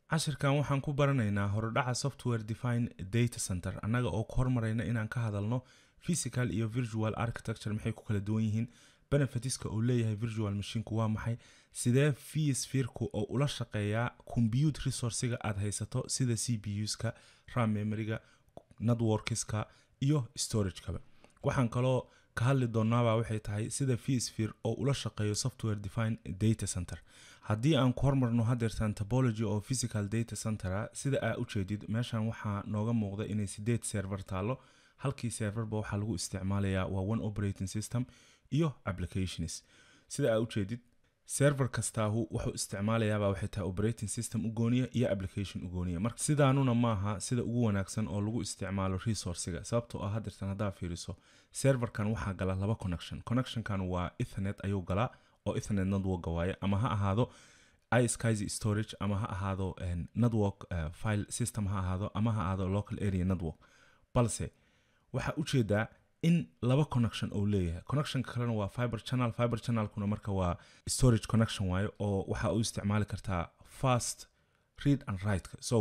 cashirkan waxaan ku baranaynaa horodhaca software defined data center annaga oo ku hormarayna inaan ka hadalno physical iyo virtual architecture maxay ku kala duwan yihiin benefitska uu leeyahay virtual machine-ku waa maxay sidee vSphere-ku oo ula shaqeeyaa compute resource-ga aad haysato sida CPU-ska RAM memory-ga network-ska iyo storage-ka waxaan kaloo ka hadli doonaa waxay tahay sida vSphere oo ula shaqeeyo software defined data center haddii aan ku hormarno hadeertan topology oo physical data center sida aad u jeedid meeshan waxaa nooga muuqda inay 8 server taalo halkii serverba waxaa lagu isticmaalayaa waa one operating system iyo applications sida aad u jeedid server kastaahu wuxuu isticmaalayaa waxay tahay operating system u gooniya iyo application u gooniya marka sidaanuna maaha sida ugu wanaagsan oo lagu isticmaalo resource-ga sababtoo ah hadeertan hadaa fiiriso serverkan waxaa gala laba connectionkan waa ethernet ayuu galaa oo ethernet network waaye ama ha ahaado iSCSI storage ama ha ahaado network file system ha ahaado ama ha ahaado local area network balse waxa u jeedaa in laba connection oo leeyahay connectionka kalena waa fiber channelkuna marka waa storage connection waaye oo waxa uu isticmaali kartaa fast read and write so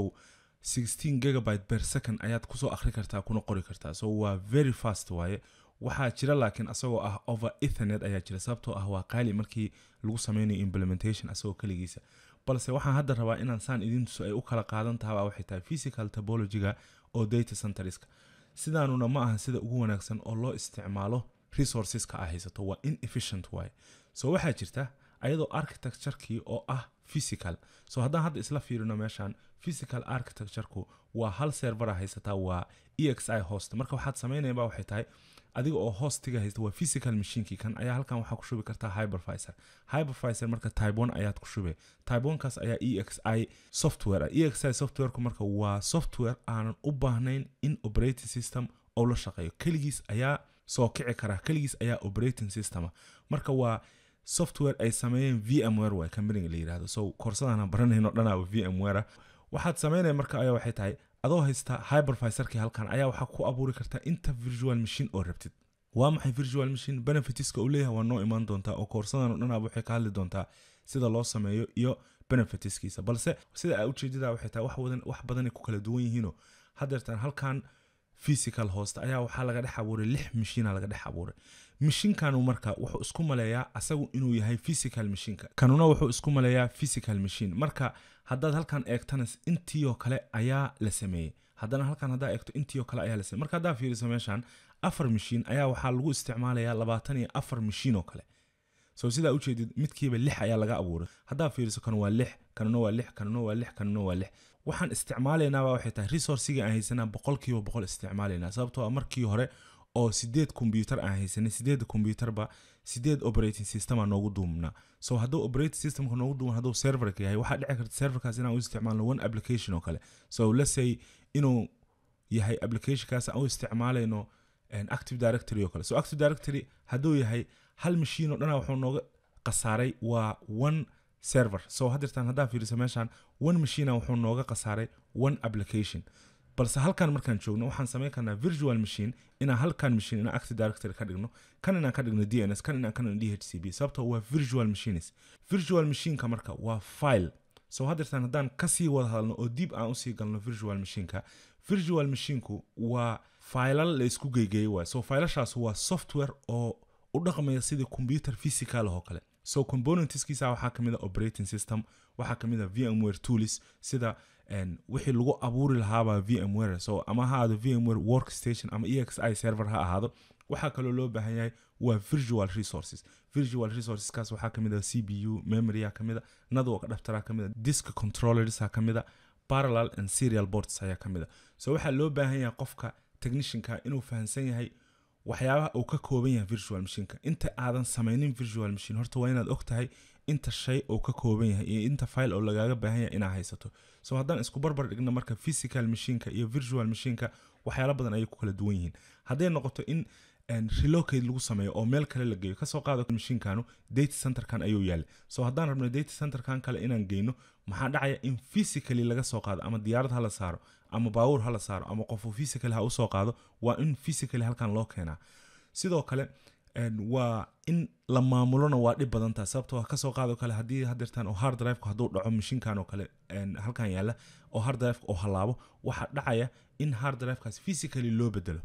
16 gigabyte per second ayaad ku soo akhri kartaa kuna qori kartaa so waa very fast waaye waxaa jira laakiin asagoo ah over ethernet ayaa jira sababtoo ah waa qaali markii lagu sameynayo implementation asagoo kaligiisa balse waxaan hadda rabaa inaan saan idin tuso ay u kala qaadan tahay waxay tahay physical topology-ga oo data centerska sidaanuna ma aha sida ugu wanaagsan oo loo isticmaalo resources-ka ay haysato waa inefficient way so waxaa jirta ayadoo architecture-kii oo ah physical so haddaan hadda isla fiirino meeshan physical architecture-ku waa hal server haysataa waa EXI host marka waxaad sameynaysaa waxay tahay adiga oo hostiga haysta waa physical machine-kii kan ayaa halkan waxa ku shubi kartaa hypervisor marka type 1 ayaad ku shubay type 1 kaas ayaa EXI software-ku marka waa software aan u baahnayn in operating system oo la shaqeeyo kaligiis ayaa soo kici kara kaligiis ayaa operating system marka waa software ay sameeyeen VMware way company la yiraahdo so koorsadana baranayno dhanaa VMware waxaad sameynay marka ayaa waxay tahay adoo haysta hypervisor-kii halkan ayaa waxa ku abuuri kartaa inta virtual machine oo rabtid waa maxay virtual machine benefitska uu leeyahay waa noo imaan doontaa oo koorsadana dhanaa waxay ka hadli doontaa sida loo sameeyo iyo benefitskiisa balse sida aad u jeedida waxay tahay wax badan ku kala duwan yihiin hadeertan halkan physical host ayaa waxa laga dhex abuuray 6 machine laga dhex abuuray machine-kanu marka wuxuu isku maleeyaa asagu inuu yahay physical machine-ka kanuna wuxuu isku maleeyaa physical machine marka haddaad halkan eegtana intii oo kale ayaa la sameeyay haddana halkan hadaa eegto intii oo kale ayaa la sameeyay marka hadaa fiiriso meeshan 4 machine ayaa waxa lagu isticmaalayaa 24 machine oo kale so sida u jeedid midkiiba 6 ayaa laga abuuray hadaa fiiriso kan waa 6 kanuna waa 6 kanuna waa 6 kanuna waa 6 waxaan isticmaalaynaa waxay tahay resource-ga aan haysanaa 100% isticmaalaynaa sababtoo ah markii hore oo 8 computer aan haysanay 8 computerba 8 operating system aan noogu duumna so hadduu operating system-ka noogu duuman hadduu server-ka yahay waxa dhici karta server-kaas inaan u isticmaalno one application oo kale so let's say inuu yahay application-kaas aan u isticmaalayno active directory oo kale so active directory hadduu yahay hal machine oo dhan wuxuu nooga qasaaray waa one server so hadirtan hadaa fiiriso meeshan one machine wuxuu nooga qasaaray one application balse halkan markaan joogno waxaan sameyn karnaa virtual machine ina halkan machine ina active directory ka dhigno kan ina ka dhigno DNS kan ina ka dhigno DHCP sababtoo waa virtual machine-ka marka waa file so hadirtan hadaan ka sii wada hadalno oo dib aan u sii galno virtual machine-ku waa file la isku geeyay waa so file-shaas waa software oo u dhaqmaya sidii computer physical oo kale so componentskiisa waxa kamid ah operating system waxa kamid ah VMware tools sida wixii lagu abuuri lahaa VMware so ama ha ahaado VMware workstation ama EXI server ha ahaado waxa kale loo baahan yahay waa virtual resources kaas waxa kamid ah CPU memory ha kamid ah network adapter kamid ah disk controllers ha kamid ah parallel and serial ports ayaa kamid ah so waxa loo baahan yahay qofka technician-ka inuu fahansan yahay waxyaabaha uu ka kooban yahay virtual machine-ka inta aadan sameynin virtual machine horta waa inaad ogtahay inta shay uu ka kooban yahay iyo inta file oo lagaaga baahan yahay inaad haysato so haddaan isku barbar dhigno marka physical machine-ka iyo virtual machine-ka waxyaalo badan ayay ku kala duwan yihiin hadday noqoto in relocate lagu sameeyo oo meel kale la geeyo ka soo qaado machine-kanu data center-kan ayuu yaal so haddaan rabno data center-kan kale inaan geeyno maxaa dhacaya in physically laga soo qaado ama diyaarad hala saaro ama baabuur hala saaro ama qof physically ha u soo qaado waa in physically halkan loo keenaa sidoo kale waa in la maamulona waa dhib badan tahay sababtoo ka soo qaado kale hadii hadirtaan oo hard drive ku haduu dhaco mashiinkan oo kale halkan yaala oo hard drive oo halaabo waxa dhacaya in hard drive kaas physically loo bedelo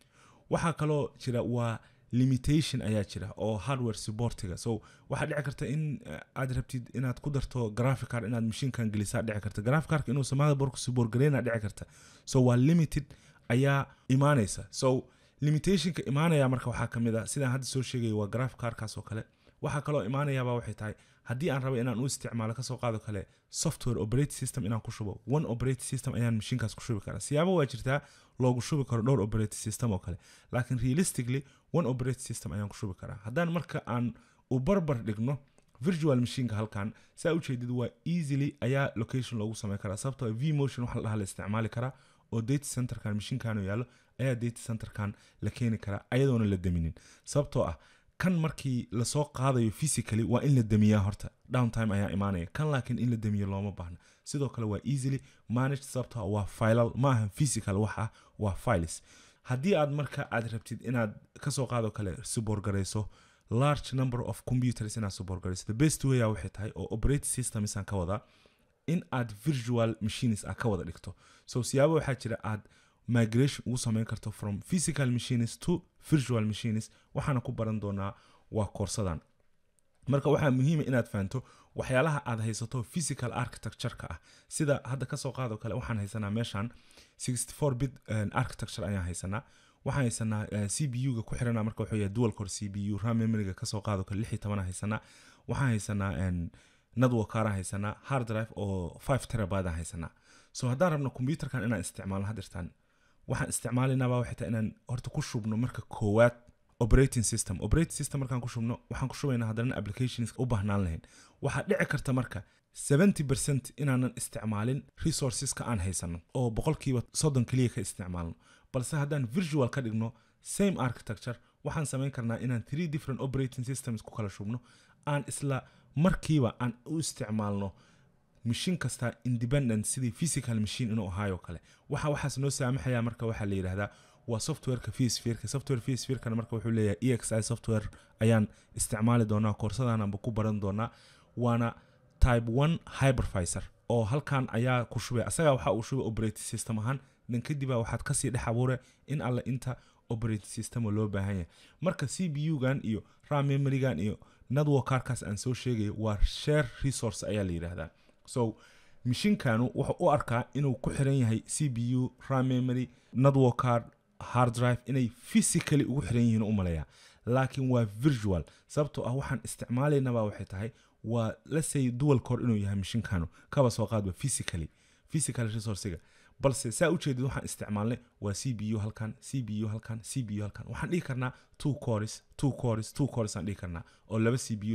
waxa kaloo jira waa limitation ayaa jira oo hardware supportiga so waxa dhici karta in aad rabtid inaad ku darto graphic card inaad mashiinkan gelisaa dhici karta graphic card inuu samada borku support gareena dhici karta so waa limited ayaa imaanaysa so limitation ka imaanaya marka waxa kamid ah sidaan hadda soo sheegay waa graphic card kaas oo kale waxa kaloo imaanaya waxay tahay hadii aan rabo inaan u isticmaalo ka soo qaado kale software operating system inaan ku shubo one operating system ayaan mashiinkaas ku shubi karaa siyaabo waa jirtaa loogu shubi karo dhowr operating system oo kale laakiin realistically one operating system ayaan ku shubi karaa haddaan marka aan u barbar dhigno virtual machine halkan saa u jeedid waa easily ayaa location loogu sameyn karaa sababtoo vMotion waxa la dhahaa la isticmaali karaa oo data center kan machine kan yaalo ayaa data center kan la keeni karaa ayadoona la daminin sababtoo ah kan markii la soo qaadayo physically waa in la damiyaa horta downtime ayaa imaanaya kan laakiin in la damiyo looma baahna sidoo kale waa easily managed sababtoo waa file ma aha physical waxa waa files hadii aad marka aad rabtid inaad ka soo qaado kale support gareyso large number of computers inaad support gareyso the best way waxay tahay oo operating system isan ka wada in aad virtual machines ka wada dhigto so siyaabo waxa jira aad migration ugu sameyn karto from physical machines to virtual machines waxaana ku baran doonaa waa koorsadan marka waxa muhiim ah inaad fahanto waxyaalaha aad haysato physical architecture-ka ah sida hadda ka soo qaado kale waxaan haysanaa meeshan 64 bit architecture ayaan haysanaa waxaan haysanaa CPU-ga ku xirana marka wuxuu yahay dual core CPU RAM memory-ga ka soo qaado kale 16 haysanaa waxaan haysanaa network card haysanaa hard drive oo 5 terabyte haysanaa so haddaan rabno computer-kan inaan isticmaalno hadirtaan waxaan isticmaalinaa waxay tahay inaan horta ku shubno marka koowaad operating system markaan ku shubno waxaan ku shubaynaa haddana applications u baahnaan lahayn waxa dhici karta marka 70% inaanan isticmaalin resources-ka aan haysano oo boqolkiiba 30 kaliya ka isticmaalno balse haddaan virtual ka dhigno same architecture waxaan sameyn karnaa inaan 3 different operating systems ku kala shubno aan isla markiiba aan u isticmaalno machine kasta independent sidii physical machine inuu ahaayo kale waxaas noo saamaxaya marka waxa la yiraahdaa waa software-ka vSphere software vSphere-kana marka wuxuu leeyahay EXI software ayaan isticmaali doonaa koorsadaanba ku baran doonaa waana type 1 hypervisor oo halkan ayaa ku shubay asaga waxa uu shubay operating system ahaan dan kadib waxaad ka sii dhex abuuray in alla inta operating system loo baahan yahay marka CPU-gan iyo RAM memory-gan iyo network card-kaas aan soo sheegay waa share resource ayaa la yiraahdaa so machine-kanu wuxuu u arkaa inuu ku xiran yahay CPU RAM memory network card hard drive inay physically ugu xiran yihiin u maleeyaa laakiin waa virtual sababtoo ah waxaan isticmaalaynaa waxay tahay waa let's say dual core inuu yahay machine-kanu kaba soo qaadba physical resource-ga balse saa u jeedid waxaan isticmaalnay waa CPU halkan waxaan dhigi karnaa two cores aan dhigi karnaa oo laba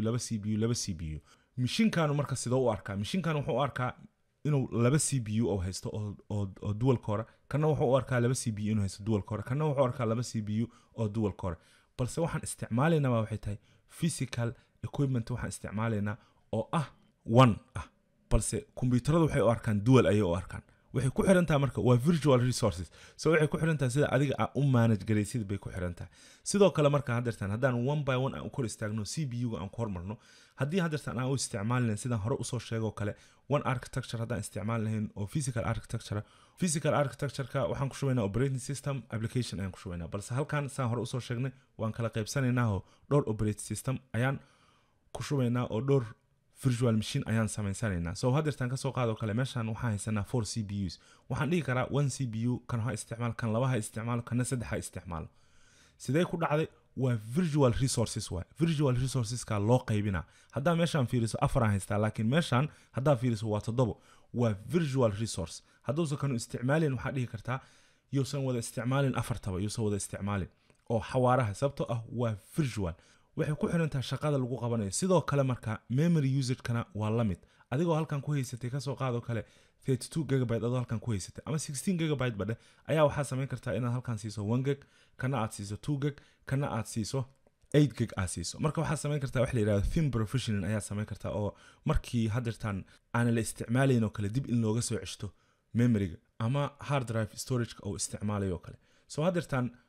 CPU machine-kanu marka sidoo u arkaa machine-kanu wuxuu u arkaa inuu laba CPU oo haysto oo dual core kana wuxuu u arkaa laba CPU inuu haysto dual core kana wuxuu u arkaa laba CPU oo dual core balse waxaan isticmaalaynaa waxay tahay physical equipment waxaan isticmaalaynaa oo one balse kombiyuutaradu waxay u arkaan dual ayay u arkaan waxay ku xirantahay marka waa virtual resources so waxay ku xirantahay sida adiga u manage gareysid bay ku xirantahay sidoo kale marka haddaan one by one aan kor istaagno CPU-ga aan ku hormarno haddii haddaan aan u isticmaalnayn sidaan hore u soo sheego kale one architecture haddaan isticmaalnayn oo physical architecture-ka waxaan ku shubaynaa operating system application ayaan ku shubaynaa balse halkan saan hore u soo sheegnay waan kala qaybsanaynaa oo dhowr operating system ayaan ku shubaynaa oo dhowr virtual machine ayaan sameysanaynaa so hadirtaan ka soo qaado kale meeshan waxaan haysanaa 4 CPUs waxaan dhigi karaa 1 CPU kan ha isticmaal kan laba ha isticmaal kan saddex ha isticmaal sidee ku dhacday waa virtual resources ka loo qaybina hadaa meeshan fiiriso 4 aan haystaa laakiin meeshan hadaa fiiriso waa 7 waa virtual resource hadduu kan isticmaalin waxa dhigi kartaa yuusan wada isticmaalin 4 yuusan wada isticmaalin oo xawaaraha sababtoo ah waa virtual waxay ku xirantahay shaqada lagu qabanayo sidoo kale marka memory usage-kana waa la mid adigoo halkan ku haysatay ka soo qaado kale 32 GB adoo halkan ku haysatay ama 16 GB badhe ayaa waxa sameyn kartaa inaad halkan siiso 1 GB kana aad siiso 2 GB kana aad siiso 8 GB aad siiso marka waxa sameyn kartaa wax la yiraahdo thin professional ayaa sameyn kartaa oo markii hadirtan aan la isticmaalayn oo kale dib in looga soo ceshto memory-ga ama hard drive storage-ka oo isticmaalayo kale so hadirtan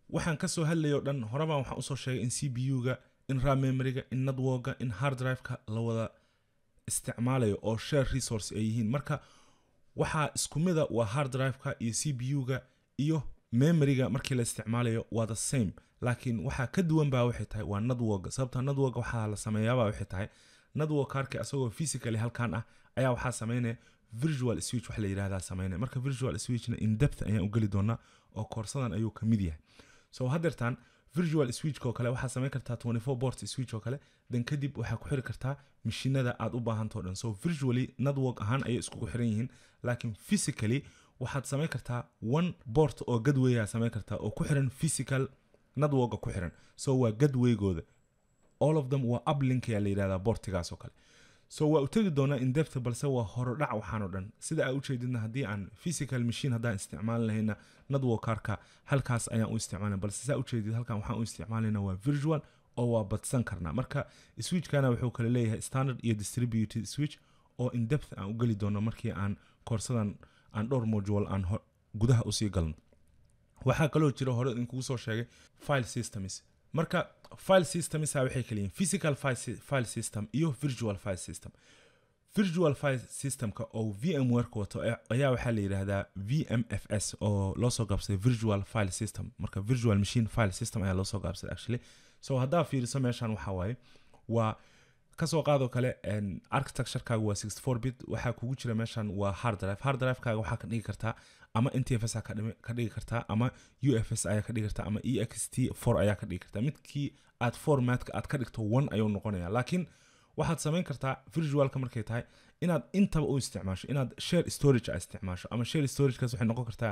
waxaan ka soo hadlayo dhan horeba waxaan u soo sheegay in CPU-ga in RAM memory-ga in network-ga in hard drive-ka la wada isticmaalayo oo share resource ay yihiin marka waxa isku mid ah waa hard drive-ka iyo CPU-ga iyo memory-ga markii la isticmaalayo waa the same laakiin waxa ka duwan baa waxay tahay waa network sababta network waxa la sameeyaa baa waxay tahay network karka asagoo physically halkaan ah ayaa waxa sameeynaya virtual switch wax la yiraahdaa sameeynaya marka virtual switch-na in depth ayaan u gali doonaa oo koorsadan ayuu ka mid yahay so hadeertan virtual switch ko kale waxa sameyn kartaa 24 port switch oo kale dan kadib waxa ku xiri kartaa mashiinada aad u baahanto dhan so virtually network ahaan ay isku xiran yihiin laakiin physically waxaad sameyn kartaa one port oo gateway sameyn kartaa oo ku xiran physical network ku xiran so waa gateway-gooda all of them waa uplink ya la yiraahdaa portigaas oo kale so waa u tagi doonaa in depth balse waa horodhac waxaan oo dhan sida aad u jeedidna hadii aan physical machine hadaan isticmaal lahayna network karka halkaas ayaan u isticmaalnaa balse saa u jeedid halkan waxaan u isticmaalayna waa virtual oo waa badsan karnaa marka switch-kana wuxuu kala leeyahay standard iyo distributed switch oo in depth aan u gali doono markii aan koorsadan aan dhowr module aan gudaha u sii galno waxa kale oo jira hore in kugu soo sheegay file systems marka file systems waxay kala yihiin physical file system iyo virtual file system virtual file system-ka oo VMware ka wato ayaa waxa la yiraahdaa VMFS oo loo soo gaabsaday virtual file system marka virtual machine file system ayaa loo soo gaabsaday actually so hadaa fiiriso meeshan waxa waaye waa ka soo qaado kale architecture-kaaga waa 64 bit waxa kugu jira meeshan waa hard drive-kaaga waxa ka dhigi kartaa ama NTFS ka dhigi kartaa ama UFS ayaa ka dhigi kartaa ama ext4 ayaa ka dhigi kartaa midkii aad format-ka aad ka dhigto 1 ayuu noqonayaa laakiin waxaad sameyn kartaa virtual-ka markay tahay inaad intaba u isticmaasho inaad share storage isticmaasho ama share storage-kaas waxay noqon kartaa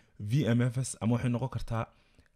VMFS ama waxay noqon kartaa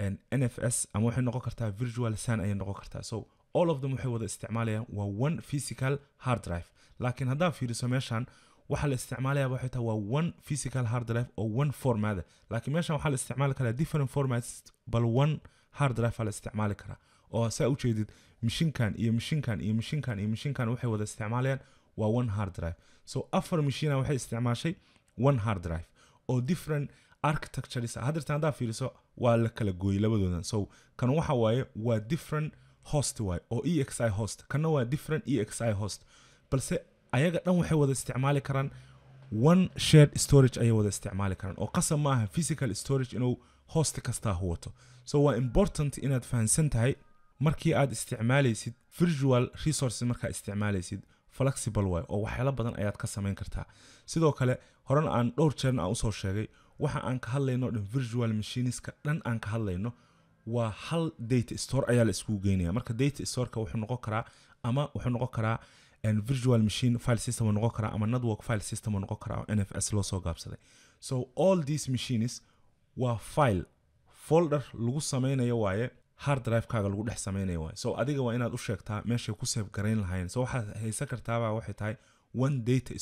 NFS ama waxay noqon kartaa virtual SAN ayay noqon kartaa so all of them waxay wada isticmaalayaan waa one physical hard drive laakiin hadaa fiiriso meeshan waxa la isticmaalayaa waxay tahay waa one physical hard drive oo one format laakiin meeshan waxa la isticmaali karaa different formats bal one hard drive la isticmaali karaa oo saa u jeedid mishinkan iyo mishinkan iyo mishinkan iyo mishinkan waxay wada isticmaalayaan waa one hard drive so afar machine waxay isticmaashay one hard drive oo different architectures hadirtan hadaa fiiriso waa la kala gooyay labadoodan so kan waxa waaye waa different host way oo EXI host kana waa different EXI host balse ayaga dhan waxay wada isticmaali karaan one shared storage ay wada isticmaali karaan oo qasam maaha physical storage inuu host kasta wato so waa important inaad fahansan tahay markii aad isticmaalaysid virtual resources marka isticmaalaysid flexible way oo waxyaalo badan ayaad ka sameyn kartaa sidoo kale horan aan dhowr jeer aan u soo sheegay waxa aan ka hadlayno dhan virtual machines-ka dhan aan ka hadlayno waa hal data store ayaa la isku geynaya marka data store-ka wuxuu noqon karaa ama wuxuu noqon karaa virtual machine file system oo noqon karaa ama network file system oo noqon karaa oo NFS loo soo gaabsaday so all these machines waa file folder lagu sameynayo waaye hard drive-kaaga lagu dhex sameynayo waaye so adiga waa inaad u sheegtaa meeshay ku save garayn lahayn so waxaad haysan kartaaba waxay tahay one data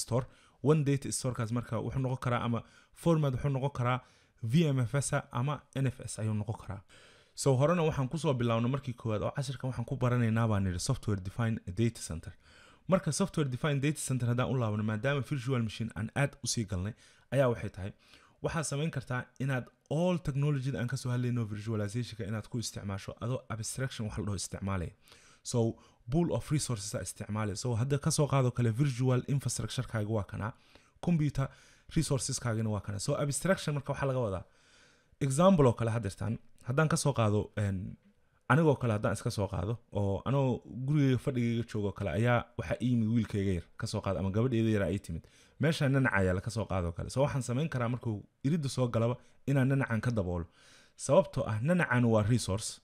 store-kaas marka wuxuu noqon karaa ama format wuxuu noqon karaa VMFS ama NFS ayuu noqon karaa so horena waxaan ku soo bilaawno markii koowaad oo casharkan waxaan ku baranaynaa baan niri software defined data center marka software defined data center hadaan u laabano maadaama virtual machine aan aad u sii galnay ayaa waxay tahay waxaad sameyn kartaa inaad all technology aan ka soo hadlayno virtualization-ka inaad ku isticmaasho adoo abstraction wax la dhaho isticmaalaya so pool of resources isticmaalaya so hadda ka soo qaado kale virtual infrastructure-kaaga waa kana computer resources-kaagana waa kana so abstraction marka waxa laga wadaa example oo kale haddaan ka soo qaado anigoo kale haddaan iska soo qaado oo anoo gurigeyga fadhigeyga joogo kale ayaa waxa ii yimid wiilkayga yar ka soo qaado ama gabadheeda yar ay timid meesha nanaca la ka soo qaado kale so waxaan sameyn karaa markuu iridu soo galaba inaan nanacan ka daboolo sababtoo ah nanacan waa resource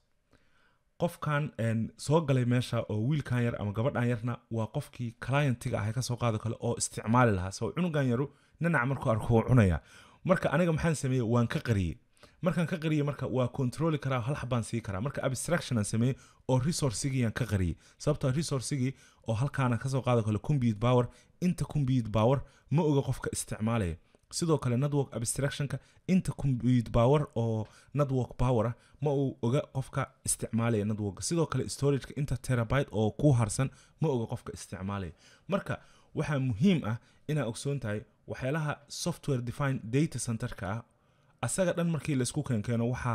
qofkan soo galay meesha oo wiilkan yar ama gabadhan yarna waa qofkii client-iga ah ka soo qaado kale oo isticmaali lahaa so cunugan yaru nanaca markuu arko cunaya marka aniga maxaan sameeyay waan ka qariyay markaan ka qariyay marka waa control karaa hal xabaan sii karaa marka abstraction aan sameeyay oo resource-gii aan ka qariyay sababtoo resource-gii oo halkaana ka soo qaado kale compute power inta compute power ma oga qofka isticmaalaya sidoo kale network abstraction-ka inta compute power oo network power ma oga qofka isticmaalaya network sidoo kale storage-ka inta terabyte oo ku harsan ma oga qofka isticmaalaya marka waxa muhiim ah inaad ogsoon tahay waxyaalaha software defined data center-ka asaga dhan markii la isku keenkeeno waxa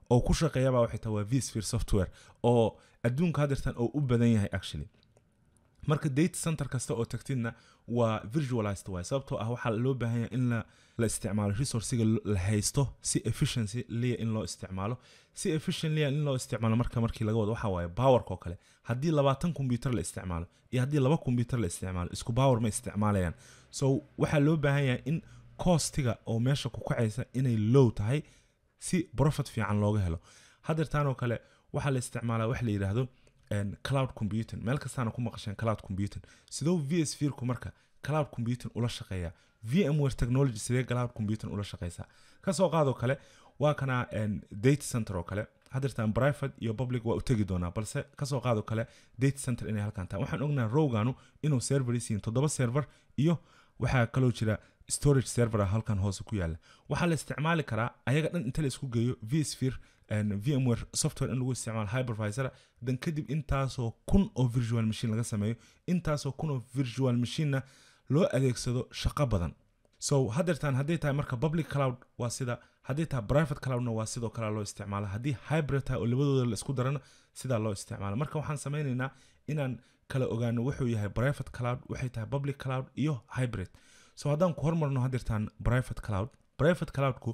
oo ku shaqeeyaba waxay tahay waa vSphere software oo adduunka hadirtan oo u badan yahay actually marka data center kasta oo tagtidna waa virtualized way sababtoo ah waxa loo baahan yahay in la isticmaalo resource-ga la haysto si efficiency liya in loo isticmaalo si efficiently in loo isticmaalo markii laga wado waxa waaye power ko kale hadii 20 computer la isticmaalo iyo hadii 2 computer la isticmaalo isku power ma isticmaalayaan so waxa loo baahan yahay in costiga oo meesha ku kacaysa inay low tahay si profit fiican looga helo hadirtaan oo kale waxa la isticmaalaa wax la yiraahdo cloud computing meel kastaana ku maqasheen cloud computing sidoo vSphere ku marka cloud computing ula shaqeeya VMware technology sidee cloud computing ula shaqeysa ka soo qaado kale waa kana data center oo kale hadirtaan private iyo public waa u tagi doonaa balse ka soo qaado kale data center inay halkan tahay waxaan ognahay rowganu inuu server isiin 7 server iyo waxa kaloo jira storage server halkan hoose ku yaala waxa la isticmaali karaa ayaga dhan inta la isku geeyo vSphere VMware software in lagu isticmaalo hypervisor dan kadib intaasoo kun oo virtual machine laga sameeyo intaasoo kun oo virtual machine loo adeegsado shaqo badan so hadirtaan hadii tahay marka public cloud waa sida hadii tahay private cloudna waa sidoo kale loo isticmaalo hadii hybrid tahay oo labadooda la isku darana sida loo isticmaalo marka waxaan sameynaynaa inaan kala ogaano wuxuu yahay private cloud waxay tahay public cloud iyo hybrid so haddaan ku hormarno hadirtaan private cloudku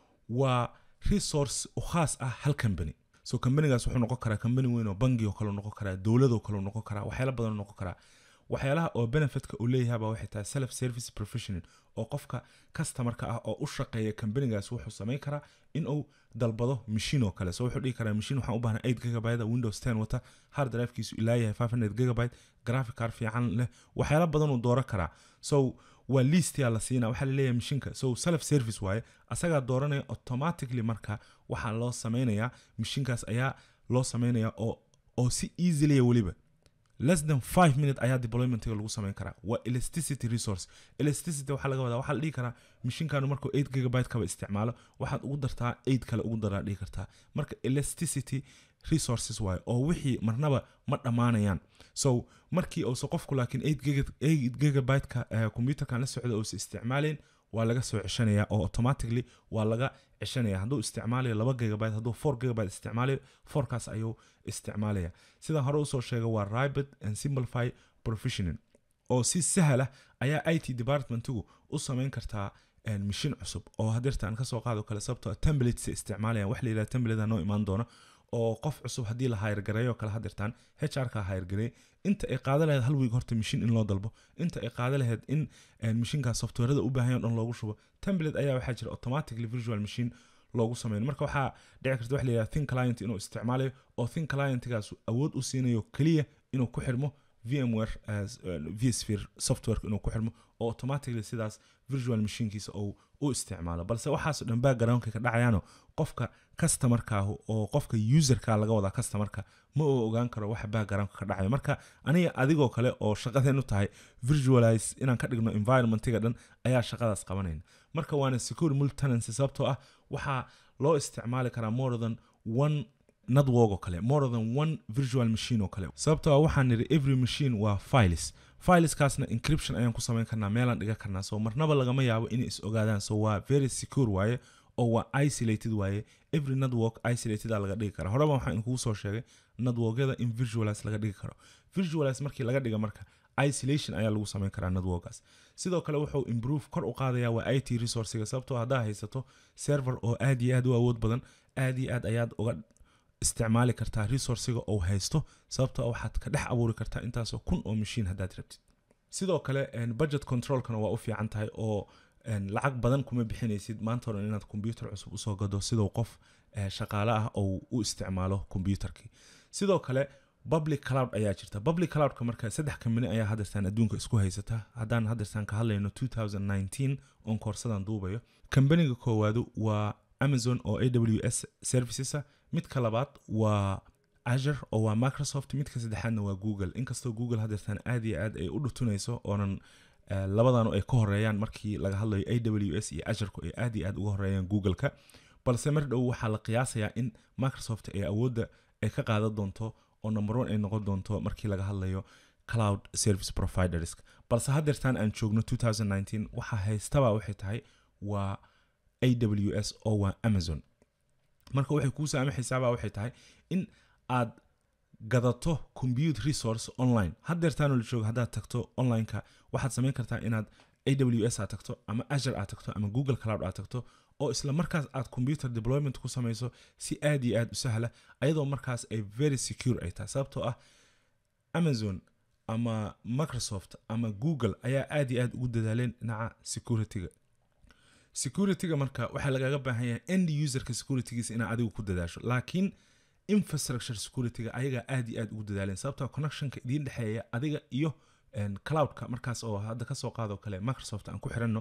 waa resource u khaas ah hal company so companygaas wuxuu noqon karaa company weyn oo bangi oo kale noqon karaa dawlad oo kale noqon karaa waxyaalo badan noqon karaa waxyaalaha oo benefitka uu leeyahay baa waxay tahay self service professional oo qofka customerka ah oo u shaqeeya companygaas wuxuu sameyn karaa in uu dalbado machine oo kale so wuxuu dhigi karaa machine waxaan u baahnaa 8 GB Windows 10 wata hard drive kiisu ilaa yahay 500 GB graphic card fiican leh waxyaalo badan uu dooran karaa so waa list ya la siina waxa la leeyahay mashiinka so self service waaye asaga dooranaya automatically marka waxa loo sameeynaya mashiinkaas ayaa loo sameeynaya oo si easily waliba less than 5 minutes ayaa deployment lagu sameyn karaa waa elasticity resource elasticity waxa laga wadaa waxa la dhigi karaa mashiinkan markuu 8 GB ka isticmaalo waxaad ugu dartaa 8 kale ugu daraa dhigi kartaa marka elasticity resources waaye oo wixii marnaba ma dhamaanayaan so markii uu qofku laakiin 8 GB ka computerkan la socdo oo isticmaaleen waa laga soo ceshanaya oo automatically waa laga ceshanaya haduu isticmaalayo 2 GB haduu 4 GB isticmaalayo 4 kaas ayuu isticmaalaya sida hore u soo sheegay waa rapid and simplify professional oo si sahal ah ayaa IT departmentigu u sameyn kartaa machine cusub oo hadirtaan ka soo qaado kala sabto templates isticmaalayaan wax la yiraahdo template noo iman doona oo qof cusub hadii la hire gareeyo kala hadirtaan HR ka hire gareey inta ay qaado lahayd hal week horta machine in loo dalbo inta ay qaado lahayd in machine-ka software-da u baahan yahay loogu shubo template ayaa waxa jira automatically virtual machine loogu sameeyo marka waxa dhici karta wax la yiraahdo thin client inuu isticmaalayo oo thin client-gaas awood u siinayo kaliya inuu ku xirmo VMware as vSphere software inuu ku xirmo oo automatically sidaas virtual machine-kiisa oo isticmaalo balse waxaas dhan background-ka ka dhacayaano qofka customer-ka oo qofka user-ka laga wada customer-ka ma ogaan karo waxa background-ka ka dhacayo marka aniga adigoo kale oo shaqadeenu tahay visualize inaan ka dhigno environment-ga dhan ayaa shaqadaas qabanayna marka waana secure multi-tenancy sababtoo ah waxa loo isticmaali karaa more than one network oo kale more than one virtual machine oo kale sababtoo waxaan niri every machine waa files kaasna encryption ayaan ku sameyn karnaa meelaan dhiga karnaa soo marnaba lagama yaabo inay is ogaadaan soo waa very secure waaye oo waa isolated waaye every network isolated laga dhigi karo horeba waxaan kugu soo sheegay networkyada in virtualize laga dhigi karo virtualize markii laga dhiga marka isolation ayaa lagu sameyn karaa networkaas sidoo kale wuxuu improve kor u qaadaya waa IT resource-ga sababtoo hadaa haysato server oo aad iyo aad u awood badan aad iyo aad ayaad uga isticmaali kartaa resource-ga oo haysto sababtoo waxaad ka dhex abuuri kartaa intaas oo kun oo machine hadaad rabtid sidoo kale budget control-kana waa u fiican tahay oo lacag badan kuma bixinaysid maanta hore inaad computer cusub u soo gado sidoo qof shaqaale ah oo u isticmaalo computerkii sidoo kale public cloud ayaa jirta public cloud-ka marka saddex company ayaa hadirtaan adduunka isku haysata haddaan hadirtaan ka hadlayno 2019 on koorsadan duubayo company-ga koowaadu waa Amazon oo AWS services midka labaad waa Azure oo waa Microsoft midka saddexaadna waa Google inkastoo Google hadirtaan aad iyo aad ay u dhutunayso oonan labadan ay ka horeeyaan markii laga hadlayo AWS iyo Azure ko ay aad iyo aad uga horeeyaan Google-ka balse mar dhow waxa la qiyaasayaa in Microsoft ay awoodda ay ka qaadan doonto oo number 1 ay noqon doonto markii laga hadlayo cloud service providers balse hadirtaan aan joogno 2019 waxa haystaba waxay tahay waa AWS oo waa Amazon marka waxay kuu saamaxaysaa waxay tahay in aad gadato compute resource online haddeertaan la joogo haddaad tagto online-ka waxaad samayn kartaa inaad AWS aad tagto ama Azure aad tagto ama Google Cloud aad tagto oo isla markaas aad computer deployment ku samayso si aad iyo aad u sahla ayadoo markaas ay very secure ay tahay sababtoo ah Amazon ama Microsoft ama Google ayaa aad iyo aad ugu dadaaleen dhinaca security-ga marka waxa lagaga baahan yahay end user-ka security-giisa inaad adigu ku dadaasho laakiin infrastructure security-ga ayaga aad iyo aad ugu dadaaleen sababtoo connection-ka idin dhaxeeya adiga iyo cloud-ka markaas oo hadda ka soo qaado kale Microsoft aan ku xiranno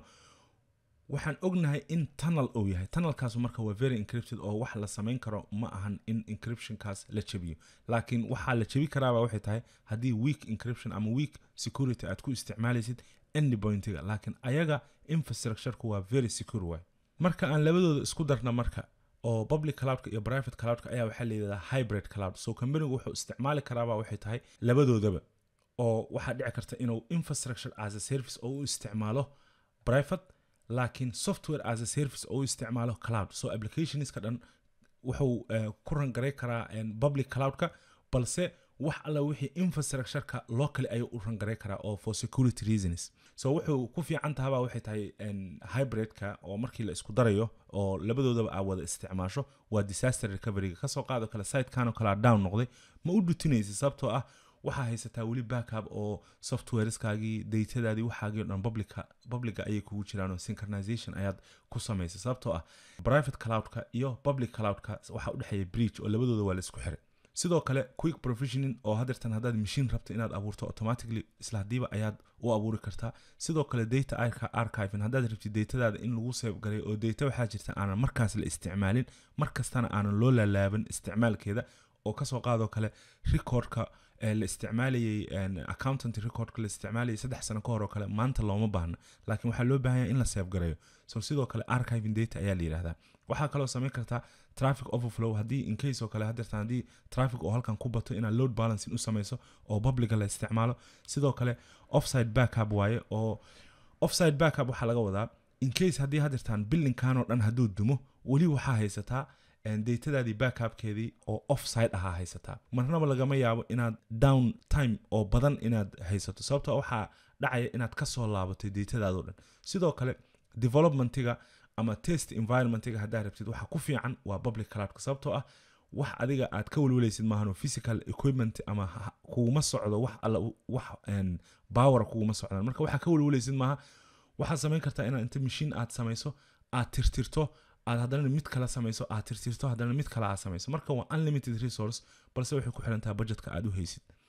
waxaan ognahay in tunnel uu yahay tunnelkaas marka waa very encrypted oo wax la samayn karo ma ahan in encryption-kaas la jabiyo laakiin waxa la jabi karaa waxay tahay hadii weak encryption ama weak security aad ku isticmaalaysid endpoint-ga laakiin ayaga infrastructure-ku waa very secure way marka aan labadooda isku darna marka oo public cloud iyo private cloud ayaa waxa la yiraahdaa hybrid cloud so company-gu wuxuu isticmaali karaa waxay tahay labadoodaba oo waxa dhici karta inuu infrastructure as a service oo u isticmaalo private laakiin software as a service oo u isticmaalo cloud so applications ka dhan wuxuu ku rangaray karaa public cloud-ka balse wax alla wixii infrastructure-ka locally ayuu u rangaray karaa oo for security reasons so wuxuu ku fiican tahay waxay tahay hybrid-ka oo markii la isku darayo oo labadoodaba aad wada isticmaasho waa disaster recovery-ga ka soo qaado kale site-kan oo kala down noqday ma u dhutinaysa sababtoo ah waxa haysataa wali backup oo softwareskaagii datadaadii waxaagii dhan publica ayay kugu jiraan oo synchronization ayaad ku samaysay sababtoo ah private cloud-ka iyo public cloud-ka waxa u dhaxeeya bridge oo labadooda waa la isku xiray sidoo kale quick provisioning oo hadeertan haddaad machine rabto inaad abuurto automatically isla hadiiba ayaad u abuuri kartaa sidoo kale data archiving haddaad rabtid datadaada in lagu save garay oo data waxaa jirta aanan markaas la isticmaalin markastana aanan loo laalaaban isticmaalkeeda oo ka soo qaado kale record-ka la isticmaalayay accountant record-ka la isticmaalayay 3 sano ka hor oo kale maanta looma baahna laakiin waxa loo baahan yahay in la save gareeyo so sidoo kale archiving data ayaa la yiraahdaa waxa kale oo sameyn kartaa traffic overflow hadii in case oo kale hadeertan hadii traffic oo halkan ku bato ina load balancing u sameeyso oo public la isticmaalo sidoo kale offsite backup waaye oo offsite backup waxa laga wadaa in case hadii hadeertan building kan oo dhan haduu dumo wali waxa haysataa datadaadii backupkeedii oo offsite ahaa haysataa marnaba lagama yaabo inaad down time oo badan inaad haysato sababtoo waxaa dhacaya inaad ka soo laabatay datadaada dhan sidoo kale development-iga ama test environment-iga haddaad rabtid waxa ku fiican waa public cloud sababtoo ah wax adiga aad ka walwalaysid maahan physical equipment ama kuuma socdo wax alla wax power kuuma socdaan marka waxa ka walwalaysid maaha waxa sameyn kartaa inaad inta machine aad samayso aad tirtirto aad hadana mid kala samayso aad tirtirto hadana mid kala aad samayso marka waa unlimited resource balse waxay ku xiran tahay budgetka aad u haysid